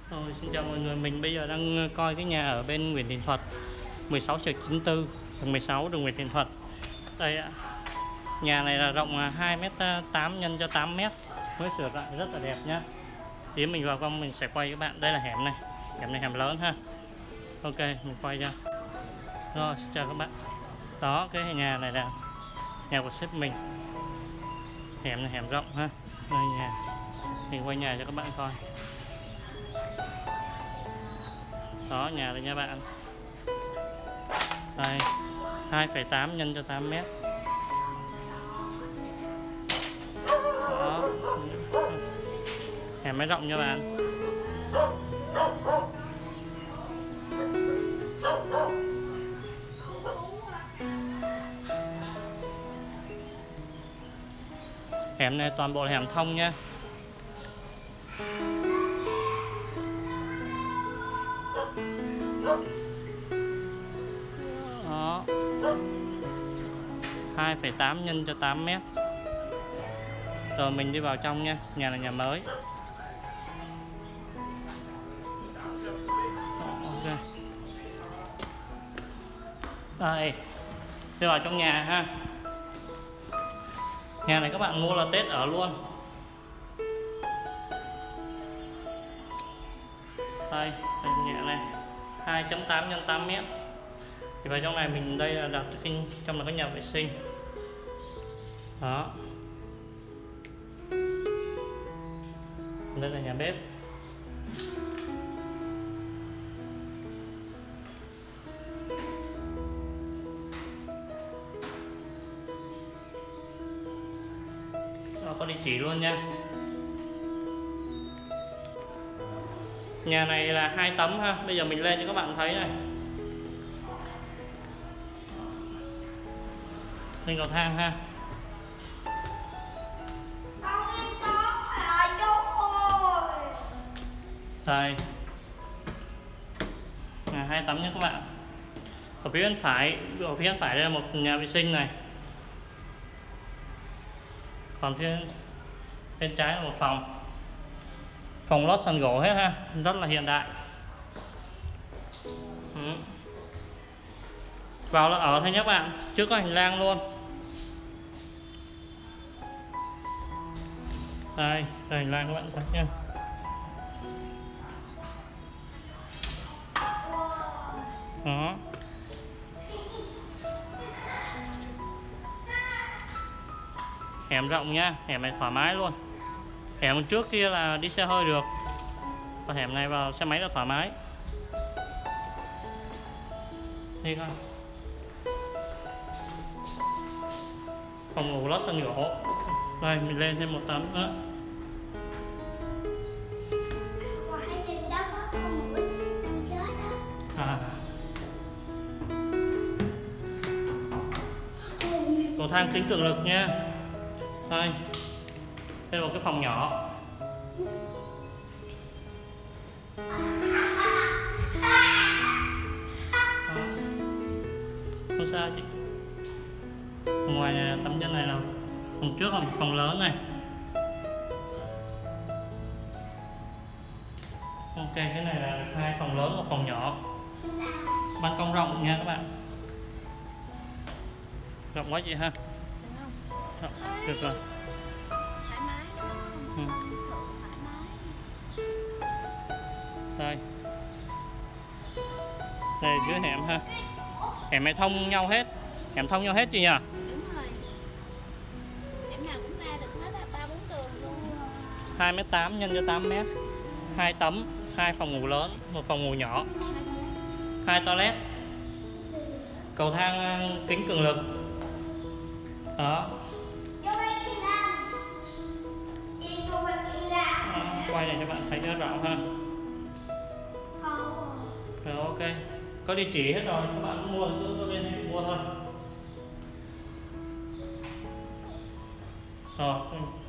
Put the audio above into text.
Xin chào mọi người, mình bây giờ đang coi cái nhà ở bên Nguyễn Thiện Thuật 16/94, đường 16 đường Nguyễn Thiện Thuật. Đây ạ. Nhà này là rộng 2m8 x 8m, mới sửa lại rất là đẹp nhá. Tí mình vào trong mình sẽ quay các bạn. Đây là hẻm này hẻm lớn ha. Ok, mình quay cho. Rồi, xin chào các bạn. Đó, cái nhà này là nhà của sếp mình. Hẻm này hẻm rộng ha. Đây nhà. Mình quay nhà cho các bạn coi. Đó, nhà đây nha bạn. Đây, 2,8 x 8m. Đó. Hẻm máy rộng nha bạn. Hẻm này toàn bộ là hẻm thông nha. Đó. 2,8 x 8m. Rồi mình đi vào trong nha. Nhà là nhà mới. Ok. Đây. Đi vào trong nhà ha. Nhà này các bạn mua là Tết ở luôn. Đây, nhà này 2.8 x 8m. Thì vào trong này mình đây là đặt trong là cái nhà vệ sinh. Đó. Đây là nhà bếp. Đó, có địa chỉ luôn nha. Nhà này là 2 tấm ha. Bây giờ mình lên cho các bạn thấy này. Lên cầu thang ha. Đây. 2 tấm nha các bạn. Ở phía bên phải đây là một nhà vệ sinh này. Còn phía bên trái là một phòng lót sàn gỗ hết ha, rất là hiện đại. Vào là ở thôi nhé bạn, trước có hành lang luôn. Đây hành lang các bạn thấy nha. Đó. Hẻm rộng nhá, hẻm này thoải mái luôn. Hẻm trước kia là đi xe hơi được, và hẻm này vào xe máy là thoải mái. Đi coi. Phòng ngủ lót sàn gỗ. Đây mình lên thêm một tấm nữa. Cầu thang kính cường lực nha. Đây. Đây là một cái phòng nhỏ. Không sao chị. Ngoài này, tấm chân này là phòng trước là một phòng lớn này. Ok, cái này là 2 phòng lớn, một phòng nhỏ. Ban công rộng nha các bạn. Rộng quá chị ha. Rộng, được rồi. Đây. Đây dưới hẻm ha. Hẻm này thông nhau hết. Hẻm thông nhau hết chị nhỉ? Đúng rồi. Hẻm nào cũng ra được hết á, 3-4 tường luôn. 2m8 x 8m. 2 tấm, 2 phòng ngủ lớn, một phòng ngủ nhỏ. 2 toilet. Cầu thang kính cường lực. Đó. Quay này cho bạn thấy nó rõ ha. Rồi ok. Có địa chỉ hết rồi, các bạn mua cứ lên đây mua thôi. Rồi